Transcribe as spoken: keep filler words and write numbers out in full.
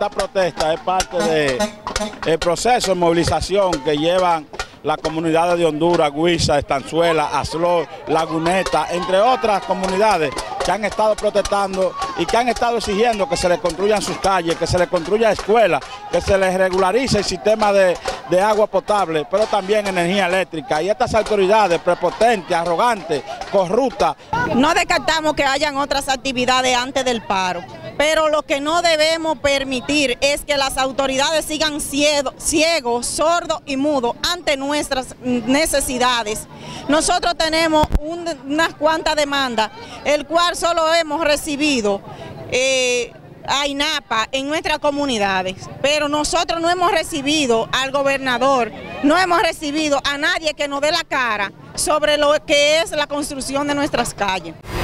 esta protesta es parte del proceso de movilización que llevan las comunidades de Honduras, Guisa, Estanzuela, Aslor, Laguneta, entre otras comunidades que han estado protestando y que han estado exigiendo que se les construyan sus calles, que se les construya escuelas, que se les regularice el sistema de, de agua potable, pero también energía eléctrica. Y estas autoridades prepotentes, arrogantes, corruptas. No descartamos que hayan otras actividades antes del paro, pero lo que no debemos permitir es que las autoridades sigan ciegos, ciego, sordos y mudos ante nuestras necesidades. Nosotros tenemos un, unas cuantas demandas, el cual solo hemos recibido eh, a INAPA en nuestras comunidades, pero nosotros no hemos recibido al gobernador, no hemos recibido a nadie que nos dé la cara sobre lo que es la construcción de nuestras calles.